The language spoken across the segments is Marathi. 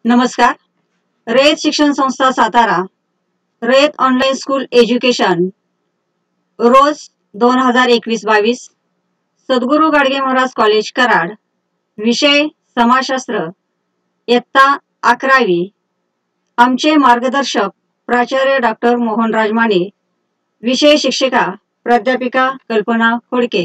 नमस्कार. रयत शिक्षण संस्था Satara, Rayat online school education, रोज 2021-22, सद्गुरू गाडगे महाराज कॉलेज कराड, विषय समाजशास्त्र, इयत्ता 11वी. आमचे मार्गदर्शक प्राचार्य डॉक्टर मोहनराज माने, विषय शिक्षिका प्राध्यापिका कल्पना खोडके.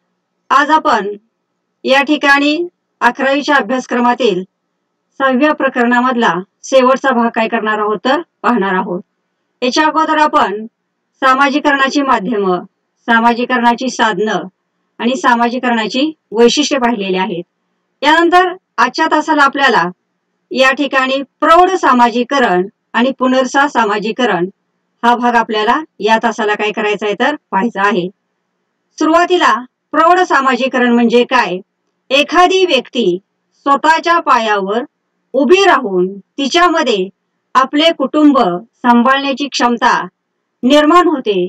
आज आपण या ठिकाणी 11वीच्या अभ्यासक्रमातील 6व्या प्रकरणामधला शेवटचा भाग काय करणार आहोत तर पाहणार आहोत. याच्या अगोदर आपण सामाजिकरणाची माध्यमं, सामाजिकरणाची साधनं आणि सामाजिकरणाची वैशिष्ट्ये पाहिलेली आहेत. यानंतर आजच्या तासाला आपल्याला या ठिकाणी प्रौढ सामाजिकरण आणि पुनर्सा सामाजिकरण हा भाग आपल्याला या तासाला काय करायचा आहे तर पाहायचा आहे. सुरुवातीला प्रौढ सामाजिकरण म्हणजे काय? एखादी व्यक्ती स्वतःच्या पायावर उभी राहून तिच्यामध्ये आपले कुटुंब सांभाळण्याची क्षमता निर्माण होते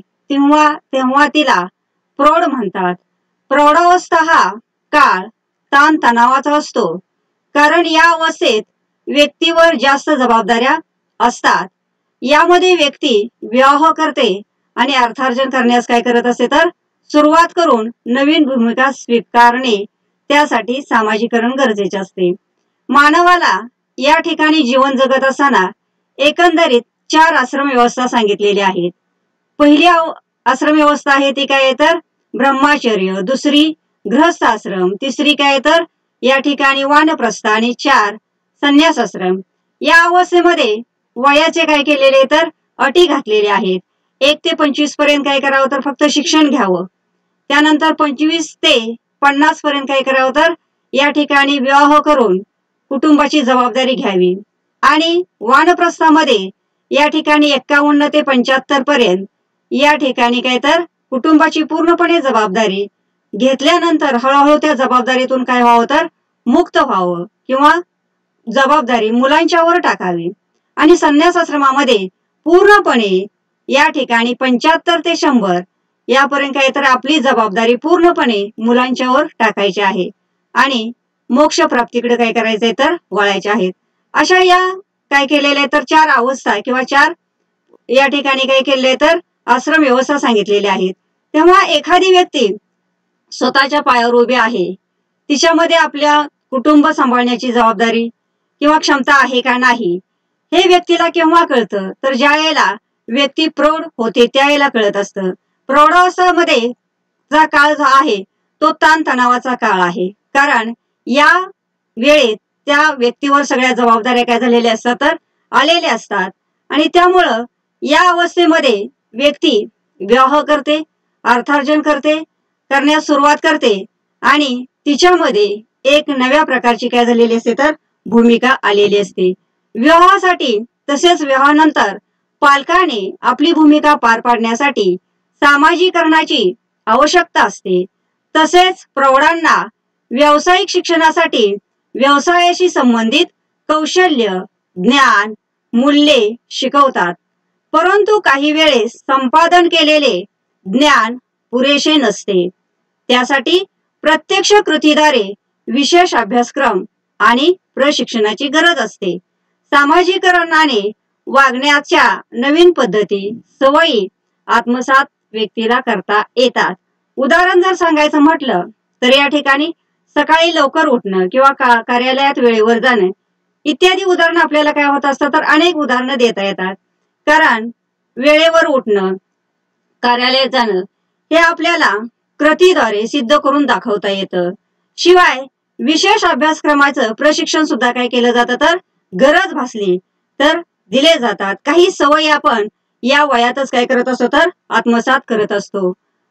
तेव्हा तिला प्रौढ म्हणतात. प्रौढावस्था हा काळ ताण तणावाचा असतो, कारण या अवस्थेत व्यक्तीवर जास्त जबाबदाऱ्या असतात. यामध्ये व्यक्ती विवाह करते आणि अर्थार्जन करण्यास काय करत असते तर सुरुवात करून नवीन भूमिका स्वीकारणे त्यासाठी सामाजिकरण गरजेचे असते. मानवाला या ठिकाणी जीवन जगत असताना एकंदरीत 4 आश्रम व्यवस्था सांगितलेली आहेत. पहिली आश्रम व्यवस्था आहे ती काय तर ब्रह्मचर्य, दुसरी गृहस्थ आश्रम, तिसरी काय तर या ठिकाणी वानप्रस्थ आणि 4 संन्यास आश्रम. या अवस्थेमध्ये वयाचे काय केलेले तर अटी घातलेले आहेत. 1 ते 25 पर्यंत काय करावं तर फक्त शिक्षण घ्यावं. त्यानंतर 25 ते 50 पर्यंत काय करावं तर या ठिकाणी विवाह करून कुटुंबाची जबाबदारी घ्यावी. आणि वानप्रस्थामध्ये या ठिकाणी 51 ते 75 पर्यंत या ठिकाणी काय तर कुटुंबाची पूर्णपणे जबाबदारी घेतल्यानंतर हळूहळू त्या जबाबदारीतून काय व्हावं तर मुक्त व्हावं किंवा जबाबदारी मुलांच्यावर टाकावी. आणि संन्यास आश्रमामध्ये पूर्णपणे या ठिकाणी 75 ते 100 यापर्यंत काय तर आपली जबाबदारी पूर्णपणे मुलांच्यावर टाकायची आहे आणि मोक्ष प्राप्तीकडे काय करायचंय तर वळायचे आहेत. अशा या काय केलेल्या तर 4 अवस्था किंवा 4 या ठिकाणी काय केले तर आश्रम व्यवस्था सांगितलेल्या आहेत. तेव्हा एखादी व्यक्ती स्वतःच्या पायावर उभी आहे, तिच्यामध्ये आपल्या कुटुंब सांभाळण्याची जबाबदारी किंवा क्षमता आहे का नाही हे व्यक्तीला केव्हा कळतं तर ज्या वेळेला व्यक्ती प्रौढ होते त्यावेळेला कळत असतं. प्रौढावस्थेमध्ये जा काळ जो आहे तो ताणतणावाचा काळ आहे, कारण या वेळेत त्या व्यक्तीवर सगळ्या जबाबदाऱ्या काय झालेल्या असतात तर आलेल्या असतात. आणि त्यामुळं या अवस्थेमध्ये व्यक्ती विवाह करते, अर्थार्जन करण्यास सुरुवात करते आणि तिच्यामध्ये एक नव्या प्रकारची काय झालेली असते तर भूमिका आलेली असते. विवाहासाठी तसेच विवाहानंतर पालकाने आपली भूमिका पार पाडण्यासाठी सामाजिकरणाची आवश्यकता असते. तसेच प्रौढांना व्यावसायिक शिक्षणासाठी व्यवसायाशी संबंधित कौशल्य, ज्ञान, मूल्ये शिकवतात. परंतु काही वेळेस संपादन केलेले ज्ञान पुरेसे नसते. त्यासाठी प्रत्यक्ष कृतीद्वारे विशेष अभ्यासक्रम आणि प्रशिक्षणाची गरज असते. सामाजिकरणाने वागण्याच्या नवीन पद्धती, सवयी आत्मसात व्यक्तीला करता येतात. उदाहरण जर सांगायचं म्हटलं तर या ठिकाणी सकाळी लवकर उठणं किंवा कार्यालयात वेळेवर जाणं इत्यादी उदाहरणं आपल्याला काय होत असतात तर अनेक उदाहरणं देता येतात. कारण वेळेवर उठणं, कार्यालयात जाणं हे आपल्याला कृतीद्वारे सिद्ध करून दाखवता येतं. शिवाय विशेष अभ्यासक्रमाचं प्रशिक्षण सुद्धा काय केलं जातं तर गरज भासली तर दिले जातात. काही सवयी आपण या वयातच काय करत असतो तर आत्मसात करत असतो.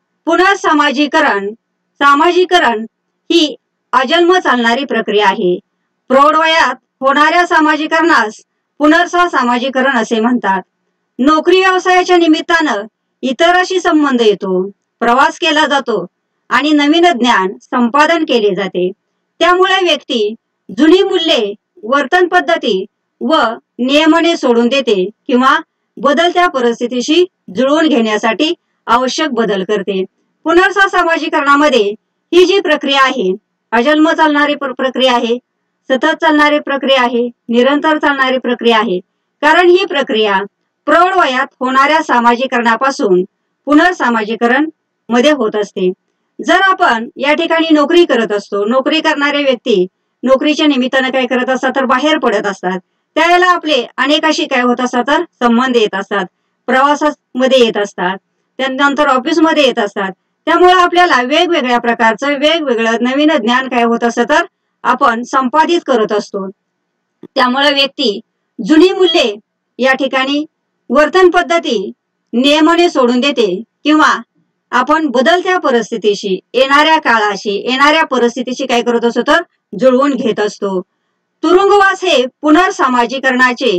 सामाजिकरण ही अजन्म चालणारी प्रक्रिया आहे. प्रौढ वयात होणाऱ्या सामाजिकरणास पुनर्सा सामाजिकरण असे म्हणतात. नोकरी व्यवसायाच्या निमित्तानं इतरांशी संबंध येतो, प्रवास केला जातो आणि नवीन ज्ञान संपादन केले जाते. त्यामुळे व्यक्ती जुनी मूल्ये, वर्तन पद्धती व नियमने सोडून देते किंवा बदलत्या परिस्थितीशी जुळवून घेण्यासाठी आवश्यक बदल करते. पुनर्सा सामाजिकरणामध्ये ही जी प्रक्रिया आहे अजन्म चालणारी प्रक्रिया आहे. सतत चालणारी प्रक्रिया आहे, निरंतर चालणारी प्रक्रिया आहे. कारण ही प्रक्रिया प्रौढ वयात होणाऱ्या सामाजिकरणापासून पुनर्सामाजिकरण मध्ये होत असते. जर आपण या ठिकाणी नोकरी करत असतो, नोकरी करणारे व्यक्ती नोकरीच्या निमित्तानं काय करत असतात तर बाहेर पडत असतात. त्यावेळेला आपले अनेकाशी काय होत असतात तर संबंध येत असतात, प्रवासामध्ये येत असतात, त्यानंतर ऑफिसमध्ये येत असतात. त्यामुळे आपल्याला वेगवेगळ्या प्रकारचं वेगवेगळं नवीन ज्ञान काय होत असतं तर आपण संपादित करत असतो. त्यामुळे व्यक्ती जुनी मूल्ये या ठिकाणी वर्तन पद्धती नियमाने सोडून देते किंवा आपण बदलत्या परिस्थितीशी, येणाऱ्या काळाशी, येणाऱ्या परिस्थितीशी काय करत असतो तर जुळवून घेत असतो. तुरुंगवास हे पुनर्सामाजिकरणाचे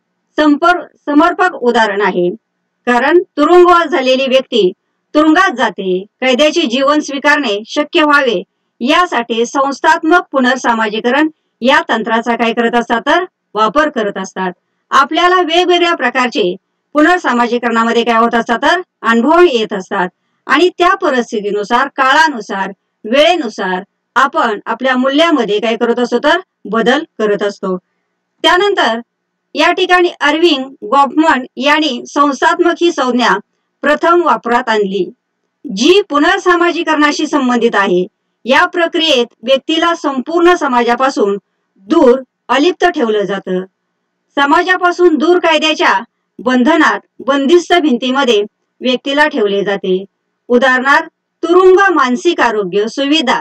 समर्पक उदाहरण आहे. कारण तुरुंगवास झालेली व्यक्ती तुरुंगात जाते. कैद्याचे जीवन स्वीकारणे शक्य व्हावे यासाठी संस्थात्मक पुनर्सामाजिकरण या तंत्राचा काय करत असतात तर वापर करत असतात. आपल्याला वेगवेगळ्या प्रकारचे पुनर्सामाजिकरणामध्ये काय होत असतात तर अनुभव येत असतात आणि त्या परिस्थितीनुसार, काळानुसार, वेळेनुसार आपण आपल्या मूल्यामध्ये काय करत असतो तर बदल करत असतो. त्यानंतर या ठिकाणी अर्विंग गॉफमन यांनी संस्थात्मक ही संज्ञा प्रथम वापरात आणली, जी पुनर्सामाजिकरणाशी संबंधित आहे. या प्रक्रियेत व्यक्तीला संपूर्ण समाजापासून दूर अलिप्त ठेवलं जातं. समाजापासून दूर कायद्याच्या बंधनात, बंदिस्त भिंतीमध्ये व्यक्तीला ठेवले जाते. उदाहरणार्थ तुरुंग, मानसिक आरोग्य सुविधा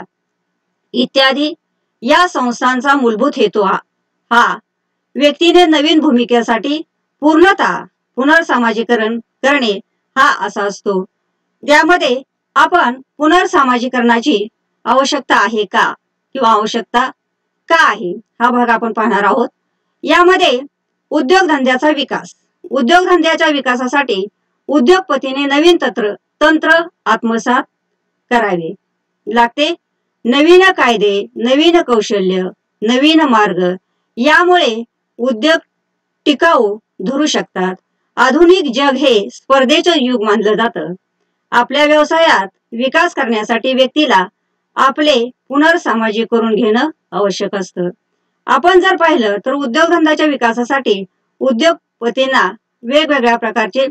इत्यादी. या संस्थांचा मूलभूत हेतू हा व्यक्तीने नवीन भूमिकेसाठी पूर्णतः पुनर्सामाजिकरण करणे हा असा असतो. त्यामध्ये आपण पुनर्सामाजिकरणाची आवश्यकता आहे का किंवा आवश्यकता का आहे हा भाग आपण पाहणार आहोत. यामध्ये उद्योगधंद्याचा विकास, उद्योगधंद्याच्या विकासासाठी उद्योगपतीने नवीन तंत्र आत्मसात करावे लागते. नवीन कायदे, नवीन कौशल्य, नवीन मार्ग यामुळे उद्योग टिकाऊ धरू शकतात. आधुनिक जग हे स्पर्धेचे युग मानलं जातं. आपल्या व्यवसायात विकास करण्यासाठी व्यक्तीला आपले पुनर्सामाजिक करून घेणं आवश्यक असतं. आपण जर पाहिलं तर उद्योगधंद्याच्या विकासासाठी उद्योगपतींना वेगवेगळ्या प्रकारचे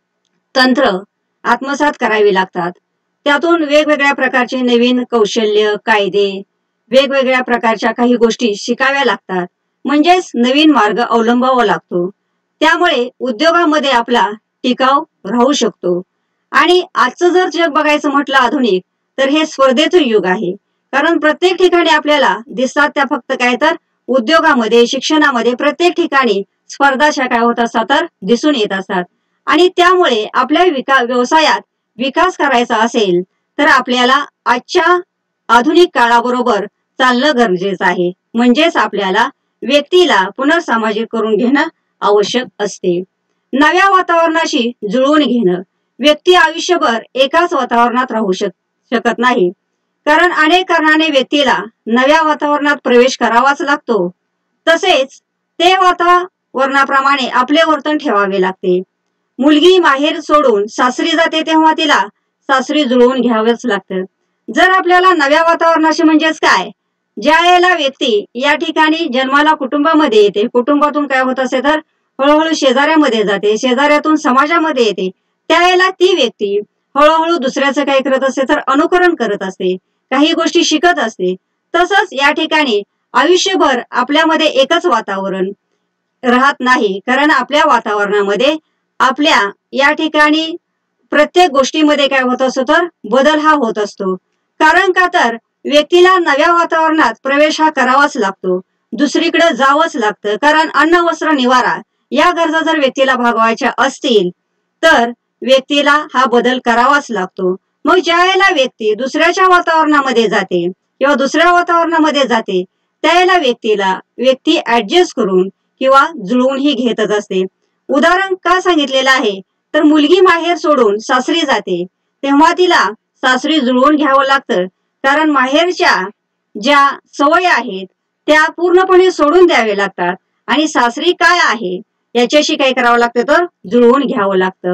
तंत्र आत्मसात करावे लागतात. त्यातून वेगवेगळ्या प्रकारचे नवीन कौशल्य, कायदे, वेगवेगळ्या प्रकारच्या काही गोष्टी शिकाव्या लागतात. म्हणजेच नवीन मार्ग अवलंबावा लागतो. त्यामुळे उद्योगामध्ये आपला टिकाव राहू शकतो. आणि आजचं जर जग बघायचं म्हटलं आधुनिक, तर हे स्पर्धेचं युग आहे. कारण प्रत्येक ठिकाणी आपल्याला दिसतात त्या फक्त काय तर उद्योगामध्ये, शिक्षणामध्ये प्रत्येक ठिकाणी स्पर्धाशा काय होत असतात तर दिसून येत असतात. आणि त्यामुळे आपल्या व्यवसायात विकास करायचा असेल तर आपल्याला आजच्या आधुनिक काळाबरोबर चालणं गरजेचं आहे. म्हणजेच आपल्याला व्यक्तीला पुनर्सामाजिक करून घेणं आवश्यक असते. नव्या वातावरणाशी जुळवून घेणं. व्यक्ती आयुष्यभर एकाच वातावरणात राहू शकत नाही. कारण अनेक कारणाने व्यक्तीला नव्या वातावरणात प्रवेश करावाच लागतो. तसेच ते वातावरणाप्रमाणे आपले वर्तन ठेवावे लागते. मुलगी माहेर सोडून सासरी जाते तेव्हा तिला सासरी जुळवून घ्यावंच लागतं. जर आपल्याला नव्या वातावरणाशी म्हणजेच काय, ज्या वेळेला व्यक्ती या ठिकाणी जन्माला कुटुंबामध्ये येते, कुटुंबातून काय होत असे तर हळूहळू शेजाऱ्यामध्ये जाते, शेजाऱ्यातून समाजामध्ये येते, त्यावेळेला ती व्यक्ती हळूहळू दुसऱ्याचं काय करत असते तर अनुकरण करत असते, काही गोष्टी शिकत असते. तसंच या ठिकाणी आयुष्यभर आपल्यामध्ये एकच वातावरण राहत नाही. कारण आपल्या वातावरणामध्ये आपल्या या ठिकाणी प्रत्येक गोष्टीमध्ये काय होत असतो तर बदल हा होत असतो. कारण का तर व्यक्तीला नव्या वातावरणात प्रवेश हा करावाच लागतो, दुसरीकडे जावंच लागतं. कारण अन्न, वस्त्र, निवारा या गरजा जर व्यक्तीला भागवायच्या असतील तर व्यक्तीला हा बदल करावाच लागतो. मग ज्या वेळेला व्यक्ती दुसऱ्याच्या वातावरणामध्ये जाते किंवा दुसऱ्या वातावरणामध्ये जाते त्यावेळेला व्यक्ती ऍडजस्ट करून किंवा जुळवून ही घेतच असते. उदाहरण का सांगितलेलं आहे तर मुलगी माहेर सोडून सासरी जाते तेव्हा तिला सासरी जुळवून घ्यावं लागतं. कारण माहेरच्या ज्या सवयी आहेत त्या पूर्णपणे सोडून द्यावे लागतात आणि सासरी काय आहे याच्याशी काय करावं लागतं तर जुळवून घ्यावं लागतं.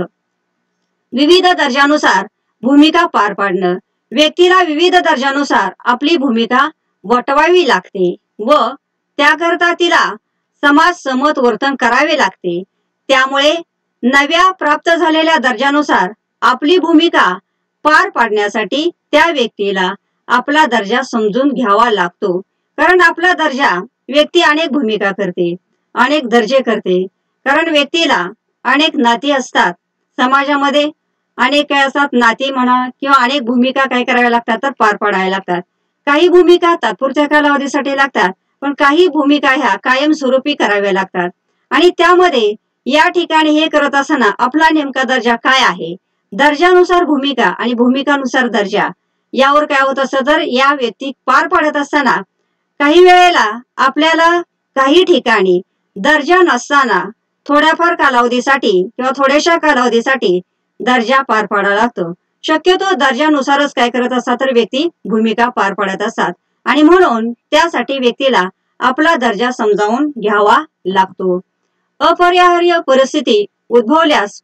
विविध दर्जानुसार भूमिका पार पाडणं. व्यक्तीला विविध दर्जानुसार आपली भूमिका वटवावी लागते व त्याकरता तिला समाज समत वर्तन करावे लागते। त्यामुळे नव्या प्राप्त झालेल्या दर्जानुसार आपली भूमिका पार पाडण्यासाठी त्या व्यक्तीला आपला दर्जा समजून घ्यावा लागतो। कारण आपला दर्जा व्यक्ती अनेक भूमिका करते, अनेक दर्जे करते। कारण व्यक्तीला अनेक नाती असतात समाजामध्ये, अनेक काय असतात नाती म्हणा किंवा अनेक भूमिका काय कराव्या लागतात तर पार पाडाव्या लागतात। काही भूमिका तात्पुरत्या कालावधीसाठी लागतात, पण काही भूमिका ह्या कायमस्वरूपी कराव्या लागतात। आणि त्यामध्ये या ठिकाणी हे करत असताना आपला नेमका दर्जा काय आहे, दर्जानुसार भूमिका आणि भूमिकानुसार दर्जा यावर काय होत असतं तर या व्यक्ती पार पाडत असताना काही वेळेला आपल्याला काही ठिकाणी दर्जा नसताना थोड्याफार कालावधीसाठी किंवा थोड्याशा कालावधीसाठी दर्जा पार पाडावा लागतो। शक्यतो दर्जानुसारच काय करत असतात तर व्यक्ती भूमिका पार पाडत असतात आणि म्हणून त्यासाठी व्यक्तीला आपला दर्जा समजावून घ्यावा लागतो। अपरिहार्य परिस्थिती उद्भवल्यास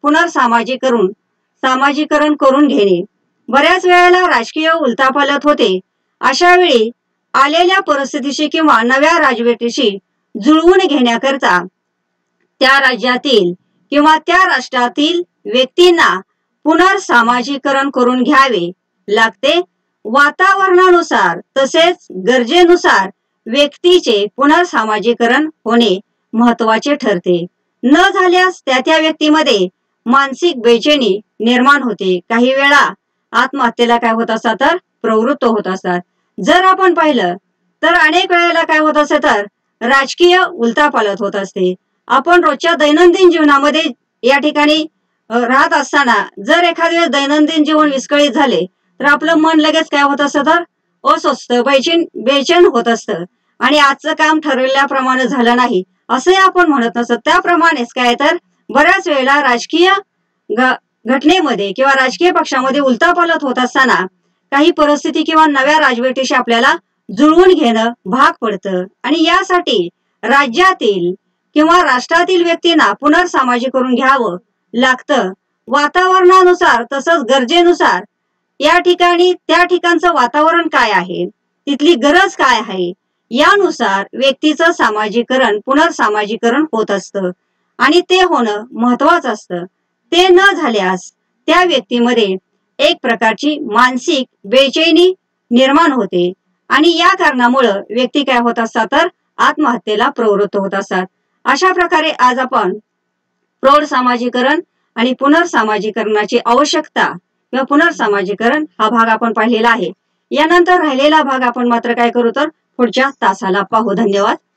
सामाजिकरण करून घेणे। बऱ्याच वेळेला राजकीय उलथापालथ होते, अशा वेळी आलेल्या परिस्थितीशी किंवा नव्या राजवटीशी जुळवून घेण्याकरता त्या राज्यातील किंवा त्या राष्ट्रातील व्यक्तींना पुनर्सामाजिकरण करून घ्यावे लागते। वातावरणानुसार तसेच गरजेनुसार व्यक्तीचे पुनर्सामाजिकरण होणे महत्त्वाचे ठरते। न झाल्यास त्या व्यक्तीमध्ये मानसिक बेचैनी निर्माण होते, काही वेळा आत्महत्येला काय होत असतात तर प्रवृत्त होत असतात। जर आपण पाहिलं तर अनेक वेळेला काय होत असते तर राजकीय उलथापालथ होत असते। आपण रोजच्या दैनंदिन जीवनामध्ये या ठिकाणी राहत असताना जर एखाद्या वेळेस दैनंदिन जीवन विस्कळीत झाले तर आपलं मन लगेच काय होत असतं तर अस्वस्थ बेचैन होत असतं आणि आजचं काम ठरवल्याप्रमाणे झालं नाही असे आपण म्हणत नसतो। त्याप्रमाणेच काय तर बऱ्याच वेळेला राजकीय घटनेमध्ये किंवा राजकीय पक्षामध्ये उलथापालथ होत असताना काही परिस्थिती किंवा नव्या राजवटीशी आपल्याला जुळवून घेणं भाग पडतं आणि यासाठी राज्यातील किंवा राष्ट्रातील व्यक्तींना पुनर्सामाजिकरण घ्यावं लागतं। वातावरणानुसार तसंच गरजेनुसार या ठिकाणी त्या ठिकाणचं वातावरण काय आहे, तिथली गरज काय आहे यानुसार व्यक्तीचं पुनर्सामाजिकरण होत असतं आणि ते होणं महत्त्वाचं असतं। ते न झाल्यास त्या व्यक्तीमध्ये एक प्रकारची मानसिक बेचैनी निर्माण होते आणि या कारणामुळे व्यक्ती काय होत असतात तर आत्महत्येला प्रवृत्त होत असतात। अशा प्रकारे आज आपण प्रौढ सामाजिकरण आणि पुनर्सामाजिकरणाची आवश्यकता किंवा पुनर्सामाजिकरण हा भाग आपण पाहिलेला आहे। यानंतर राहिलेला भाग आपण मात्र काय करू तर पुढच्या तासाला पाहू। धन्यवाद।